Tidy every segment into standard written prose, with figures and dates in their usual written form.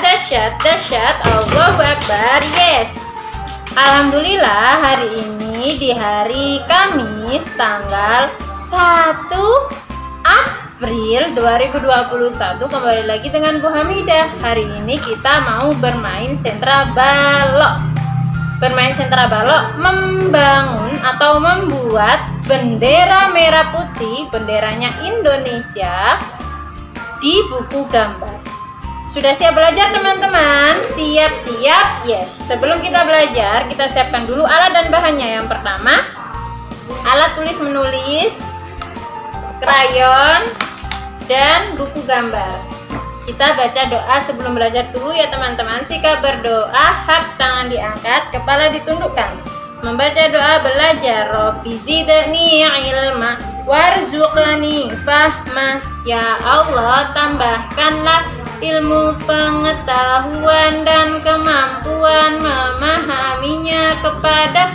dahsyat, dahsyat, Allahu Akbar, yes. Alhamdulillah hari ini di hari Kamis tanggal 1 April 2021 kembali lagi dengan Bu Hamidah. Hari ini kita mau bermain sentra balok. Bermain sentra balok membangun atau membuat bendera merah putih, benderanya Indonesia di buku gambar. Sudah siap belajar teman-teman? Siap-siap? Yes. Sebelum kita belajar, kita siapkan dulu alat dan bahannya. Yang pertama, alat tulis menulis, krayon, dan buku gambar. Kita baca doa sebelum belajar dulu ya teman-teman. Sikap berdoa, hak tangan diangkat, kepala ditundukkan. Membaca doa belajar. Robbi zidni ilma warzuqni fahma. Ya Allah, tambahkanlah ilmu, pengetahuan, dan kemampuan memahaminya kepada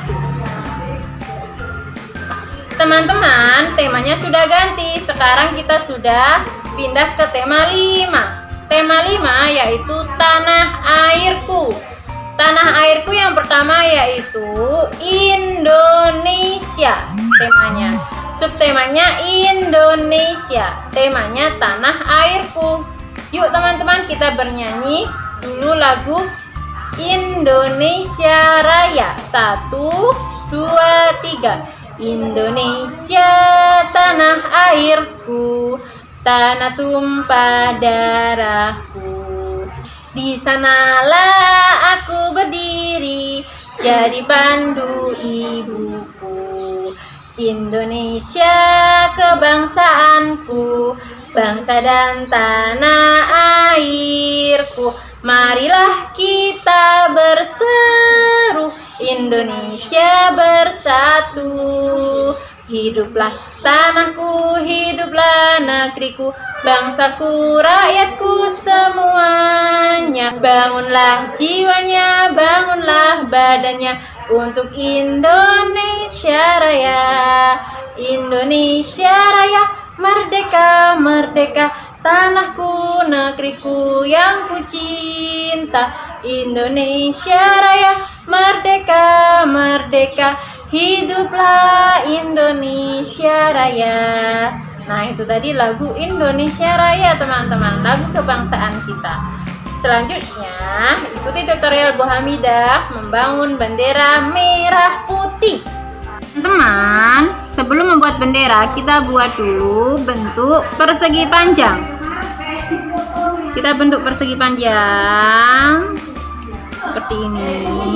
teman-teman. Temanya sudah ganti. Sekarang kita sudah pindah ke tema 5. Tema 5 yaitu tanah airku. Tanah airku yang pertama yaitu Indonesia. Temanya, subtemanya Indonesia, temanya tanah airku. Yuk teman-teman, kita bernyanyi dulu lagu Indonesia Raya. 1, 2, 3. Indonesia tanah airku, tanah tumpah darahku. Di sanalah aku berdiri, jadi pandu ibuku. Indonesia kebangsaanku, bangsa dan tanah airku. Marilah kita berseru, Indonesia bersatu. Hiduplah tanahku, hiduplah negeriku, bangsaku, rakyatku semuanya. Bangunlah jiwanya, bangunlah badannya untuk Indonesia Raya. Indonesia Raya, merdeka, merdeka, tanahku, negeriku yang ku cinta. Indonesia Raya, merdeka, merdeka, hiduplah Indonesia Raya. Nah, itu tadi lagu Indonesia Raya teman-teman, lagu kebangsaan kita. Selanjutnya, ikuti tutorial Bu Hamidah membangun bendera merah putih. Teman-teman, sebelum membuat bendera, kita buat dulu bentuk persegi panjang. Kita bentuk persegi panjang seperti ini.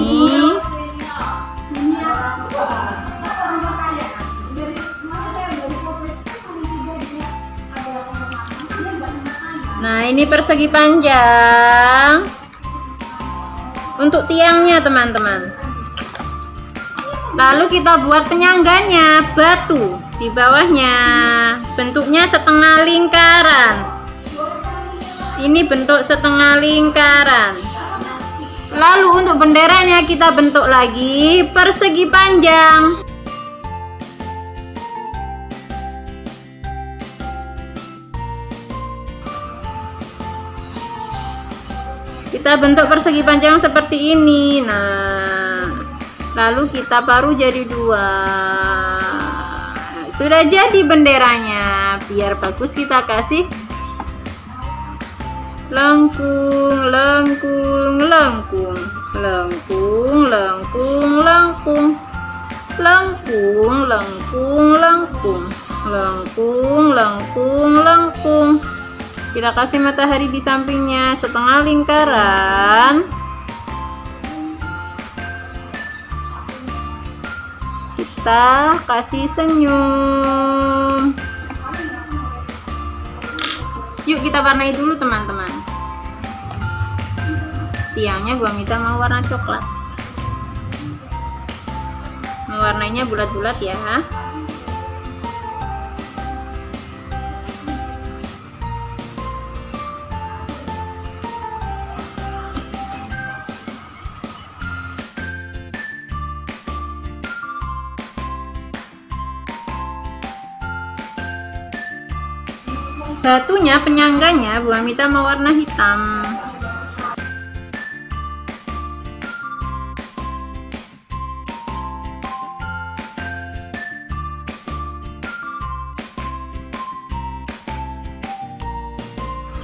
Nah, ini persegi panjang untuk tiangnya teman-teman. Lalu kita buat penyangganya, batu di bawahnya, bentuknya setengah lingkaran. Ini bentuk setengah lingkaran. Lalu untuk benderanya kita bentuk lagi persegi panjang. Kita bentuk persegi panjang seperti ini. Nah, lalu kita paruh jadi 2. Sudah jadi benderanya. Biar bagus kita kasih lengkung, lengkung, lengkung, lengkung, lengkung, lengkung, lengkung, lengkung, lengkung, lengkung, lengkung, lengkung. Kita kasih matahari di sampingnya setengah lingkaran. Kita kasih senyum. Yuk kita warnai dulu teman-teman. Tiangnya Bu Hamidah mau warna coklat. Mewarnainya bulat-bulat ya. Batunya, penyangganya, Bu Hamidah mau warna hitam.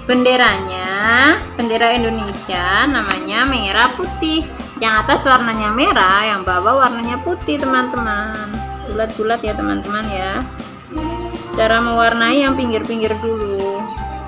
Benderanya, bendera Indonesia namanya merah putih. Yang atas warnanya merah, yang bawah warnanya putih teman-teman. Bulat-bulat ya teman-teman ya. Cara mewarnai yang pinggir-pinggir dulu.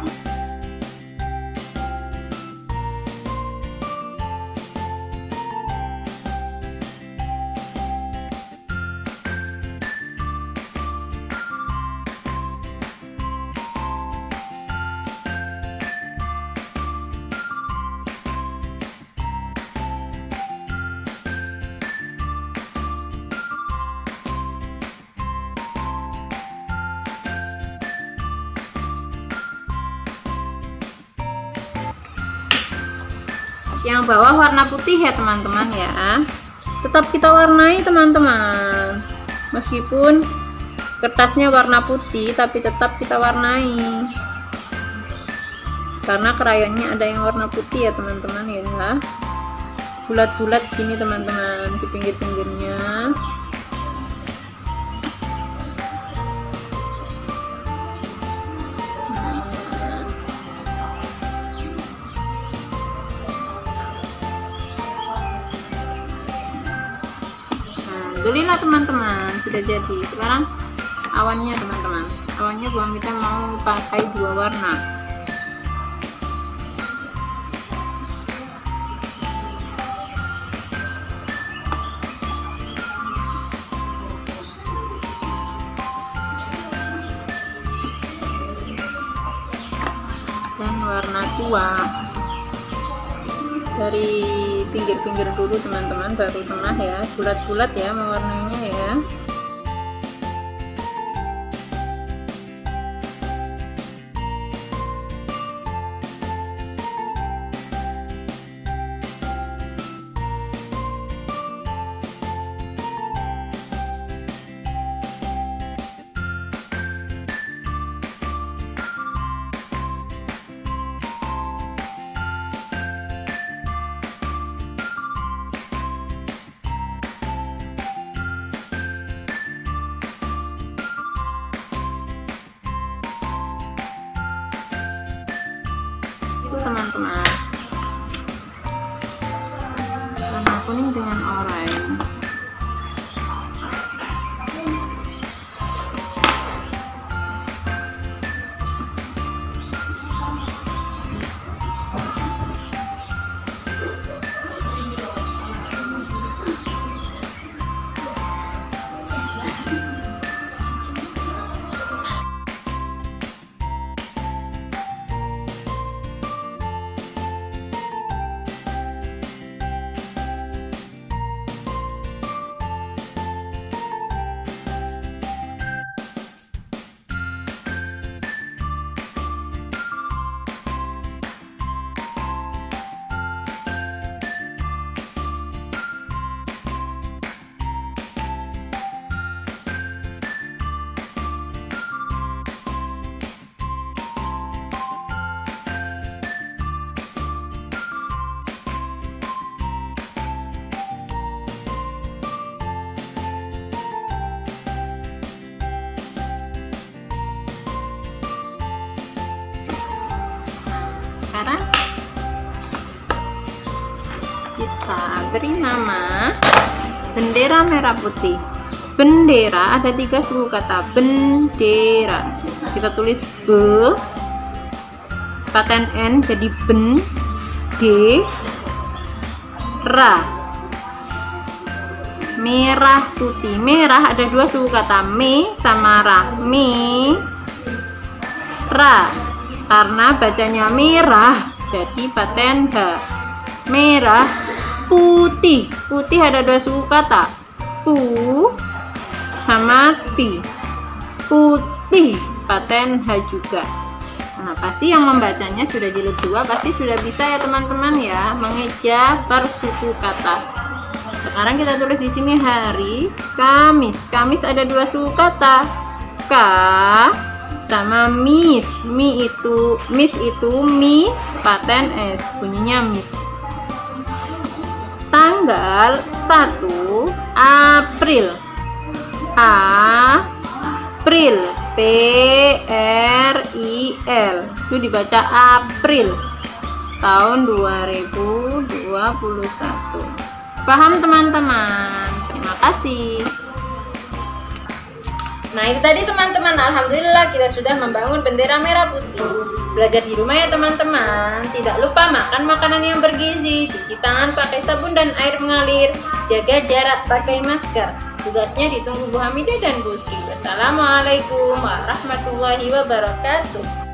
Yang bawah warna putih ya teman-teman ya. Tetap kita warnai teman-teman. Meskipun kertasnya warna putih tapi tetap kita warnai. Karena krayonnya ada yang warna putih ya teman-teman ya. Bulat-bulat gini teman-teman di pinggir-pinggirnya. Alhamdulillah teman-teman sudah jadi. Sekarang awannya teman-teman, awannya buang kita mau pakai 2 warna. Dan warna tua dari pinggir-pinggir dulu teman-teman, baru tengah ya, bulat-bulat ya mewarnainya ya. Teman-teman, warna kuning dengan oranye. Sekarang kita beri nama bendera merah putih. Bendera ada 3 suku kata. Bendera kita tulis B, paten N jadi ben, D, ra. Merah putih. Merah ada 2 suku kata, me sama ra. Me, ra. Karena bacanya merah jadi paten H. Merah putih. Putih ada 2 suku kata, pu sama ti. Putih paten H juga. Nah, pasti yang membacanya sudah jilid 2 pasti sudah bisa ya teman-teman ya, mengeja per suku kata. Sekarang kita tulis di sini hari Kamis. Kamis ada 2 suku kata, ka sama mis. Mis itu mi paten S, bunyinya mis. Tanggal 1 April. April, P R I L. Itu dibaca April tahun 2021. Paham teman-teman? Terima kasih. Nah, itu tadi teman-teman, alhamdulillah kita sudah membangun bendera merah putih. Belajar di rumah ya teman-teman. Tidak lupa makan makanan yang bergizi, cuci tangan pakai sabun dan air mengalir, jaga jarak, pakai masker. Tugasnya ditunggu Bu Hamidah dan Bu Sri. Wassalamualaikum warahmatullahi wabarakatuh.